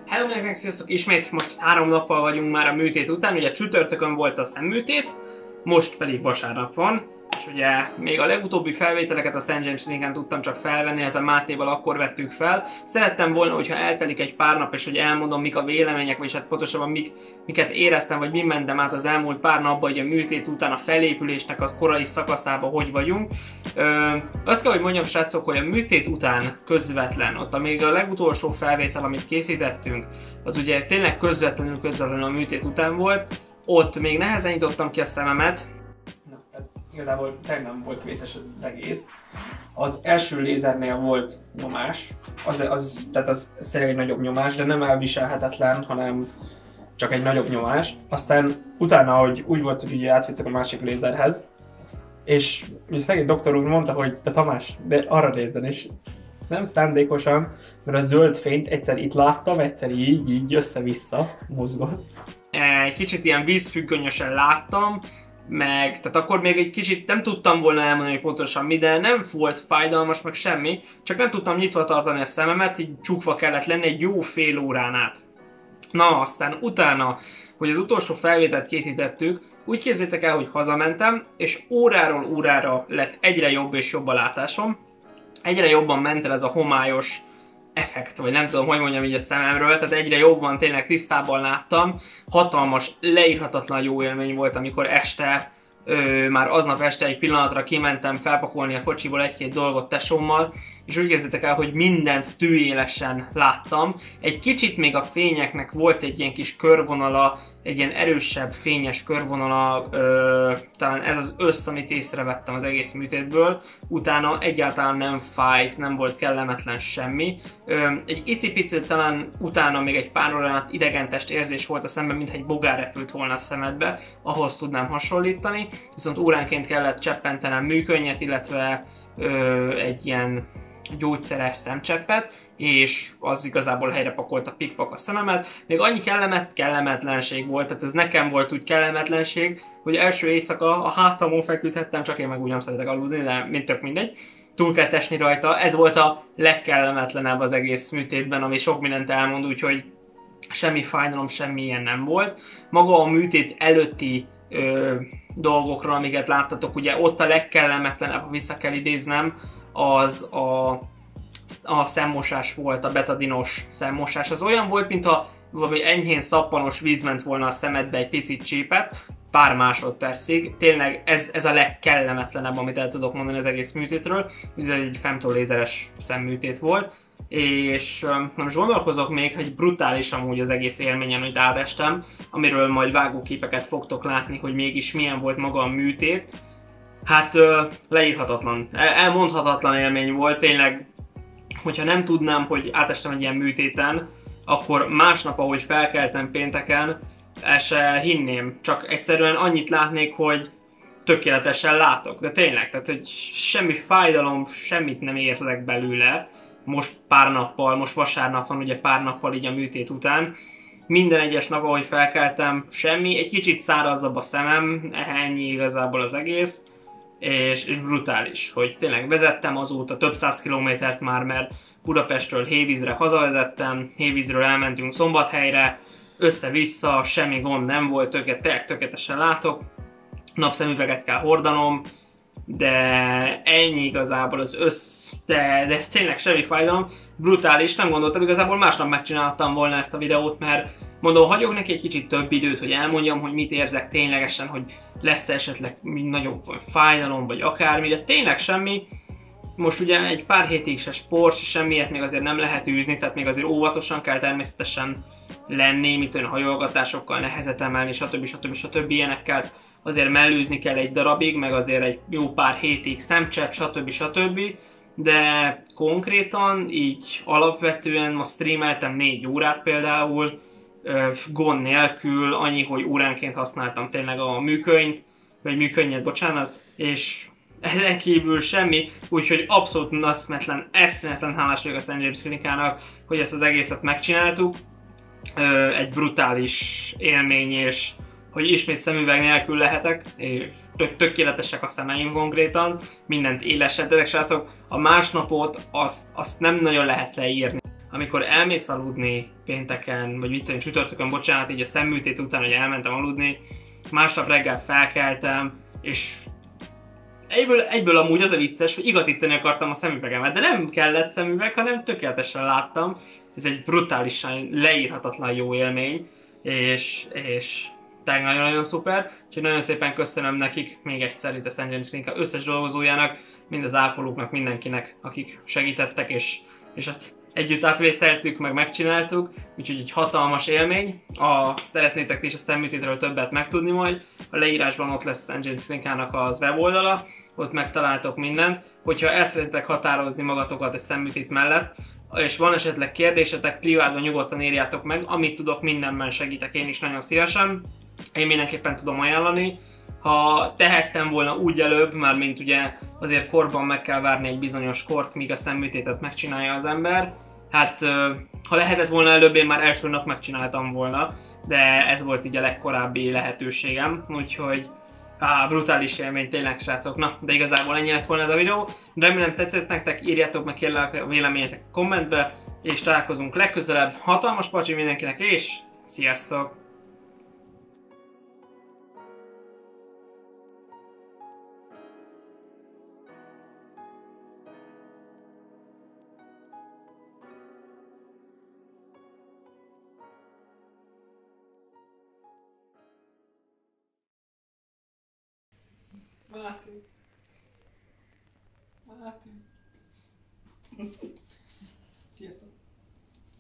Hello mindenkinek, sziasztok! Ismét most 3 nappal vagyunk már a műtét után, ugye csütörtökön volt a szemműtét, most pedig vasárnap van, és ugye még a legutóbbi felvételeket a St. James Clinic-en tudtam csak felvenni, illetve Mátéval akkor vettük fel. Szerettem volna, hogyha eltelik egy pár nap, és hogy elmondom, mik a vélemények, vagy hát pontosabban miket éreztem, vagy mi mentem át az elmúlt pár napban, hogy a műtét után a felépülésnek az korai szakaszában hogy vagyunk. Azt kell, hogy mondjam, srácok, hogy a műtét után közvetlen, ott még a legutolsó felvétel, amit készítettünk, az ugye tényleg közvetlenül a műtét után volt, ott még nehezen nyitottam ki a szememet. Igazából tényleg nem volt vészes az egész. Az első lézernél volt nyomás, tehát az tényleg egy nagyobb nyomás, de nem elviselhetetlen, hanem csak egy nagyobb nyomás. Aztán utána, hogy úgy volt, hogy ugye átvittek a másik lézerhez, és szegény doktor úr mondta, hogy te Tamás, de arra nézzen is. Nem szándékosan, mert a zöld fényt egyszer itt láttam, egyszer így össze-vissza mozgott. Egy kicsit ilyen vízfüggönyösen láttam, tehát akkor még egy kicsit nem tudtam volna elmondani, hogy pontosan mi, de nem volt fájdalmas, meg semmi, csak nem tudtam nyitva tartani a szememet, így csukva kellett lenni egy jó fél órán át. Na, aztán utána, hogy az utolsó felvételt készítettük, úgy képzétek el, hogy hazamentem, és óráról órára lett egyre jobb és jobb a látásom. Egyre jobban ment el ez a homályos effekt, vagy nem tudom, hogy mondjam így a szememről, tehát egyre jobban tényleg tisztában láttam. Hatalmas, leírhatatlan jó élmény volt, amikor este, már aznap este egy pillanatra kimentem felpakolni a kocsiból egy-két dolgot tesómmal, és úgy képzeljétek el, hogy mindent tűélesen láttam. Egy kicsit még a fényeknek volt egy ilyen kis körvonala, egy ilyen erősebb fényes körvonala, talán ez az össz, amit észrevettem az egész műtétből. Utána egyáltalán nem fájt, nem volt kellemetlen semmi. Egy icipicit talán utána még egy pár órán át idegentest érzés volt a szemben, mintha egy bogár repült volna a szemedbe, ahhoz tudnám hasonlítani. Viszont óránként kellett cseppentenem műkönnyet, illetve egy ilyen gyógyszeres szemcseppet, és az igazából helyre pakolta pikpak a szememet. Még annyi kellemetlenség volt, tehát ez nekem volt úgy kellemetlenség, hogy első éjszaka a hátamon feküdhettem, csak én meg úgy nem szeretek aludni, de mind tök mindegy. Túl kell esni rajta, ez volt a legkellemetlenebb az egész műtétben, ami sok mindent elmond, úgyhogy semmi fájdalom, semmi ilyen nem volt. Maga a műtét előtti dolgokra, amiket láttatok, ugye ott a legkellemetlenebb, ha vissza kell idéznem, az a szemmosás volt, a betadinos szemmosás. Az olyan volt, mintha valami enyhén szappanos víz ment volna a szemedbe, egy picit csípett, pár másodpercig. Tényleg ez a legkellemetlenebb, amit el tudok mondani az egész műtétről. Ez egy femtolézeres szemműtét volt. És nem is gondolkozok még, hogy brutális amúgy az egész élményen, hogy átestem, amiről majd vágóképeket fogtok látni, hogy mégis milyen volt maga a műtét. Hát leírhatatlan, elmondhatatlan élmény volt, tényleg, hogyha nem tudnám, hogy átestem egy ilyen műtéten, akkor másnap, ahogy felkeltem pénteken, el se hinném, csak egyszerűen annyit látnék, hogy tökéletesen látok, de tényleg, tehát hogy semmi fájdalom, semmit nem érzek belőle, most pár nappal, most vasárnap van ugye pár nappal így a műtét után, minden egyes nap, ahogy felkeltem, semmi, egy kicsit szárazabb a szemem, ennyi igazából az egész, és brutális, hogy tényleg vezettem azóta több száz kilométert már, mert Budapestről Hévízre hazavezettem, Hévízről elmentünk Szombathelyre, össze-vissza, semmi gond nem volt, tényleg tökéletesen látok, napszemüveget kell hordanom, de ennyi igazából az de ez tényleg semmi fájdalom, brutális, nem gondoltam, igazából másnap megcsináltam volna ezt a videót, mert mondom, hagyok neki egy kicsit több időt, hogy elmondjam, hogy mit érzek ténylegesen, hogy lesz esetleg nagyobb fájdalom, vagy akármi, de tényleg semmi. Most ugye egy pár hétig se sport, semmiért még azért nem lehet űzni, tehát még azért óvatosan kell természetesen lenni, mint olyan hajolgatásokkal, nehezet emelni, stb. Ilyenekkel azért mellőzni kell egy darabig, meg azért egy jó pár hétig szemcsepp, stb. De konkrétan így alapvetően most streameltem 4 órát például, gond nélkül, annyi, hogy óránként használtam tényleg a műkönnyet, bocsánat, és ezen kívül semmi, úgyhogy abszolút eszméletlen hálás vagyok a St. James Clinic-ának, hogy ezt az egészet megcsináltuk. Egy brutális élmény, és hogy ismét szemüveg nélkül lehetek, és tökéletesek a szemeim konkrétan, mindent élesen. De srácok, a másnapot azt nem nagyon lehet leírni. amikor elmész aludni pénteken, vagy mit tudom, csütörtökön, bocsánat, így a szemműtét után, hogy elmentem aludni, másnap reggel felkeltem, és egyből amúgy az a vicces, hogy igazítani akartam a szemüvegemet, de nem kellett szemüveg, hanem tökéletesen láttam. Ez egy brutálisan leírhatatlan jó élmény, és tényleg nagyon-nagyon szuper. Úgyhogy nagyon szépen köszönöm nekik még egyszer itt a St. James Clinic összes dolgozójának, mind az ápolóknak, mindenkinek, akik segítettek, és azt együtt átvészeltük, meg megcsináltuk, úgyhogy egy hatalmas élmény. Szeretnétek ti is a szemműtétről többet megtudni majd, a leírásban ott lesz St. James Clinic-ának az weboldala, ott megtaláltok mindent. Hogyha el szeretnétek határozni magatokat a szemműtét mellett, és van esetleg kérdésetek, privátban nyugodtan írjátok meg, amit tudok, mindenben segítek én is nagyon szívesen. Én mindenképpen tudom ajánlani. Ha tehettem volna úgy előbb, már mint ugye azért korban meg kell várni egy bizonyos kort, míg a szemműtétet megcsinálja az ember. Hát ha lehetett volna előbb, én már első nap megcsináltam volna, de ez volt így a legkorábbi lehetőségem, úgyhogy brutális élmény tényleg, srácok. Na, de igazából ennyi lett volna ez a videó. Remélem tetszett nektek, írjátok meg kérlek a véleményetek a kommentbe, és találkozunk legközelebb. Hatalmas pacsi mindenkinek, és sziasztok! Máté.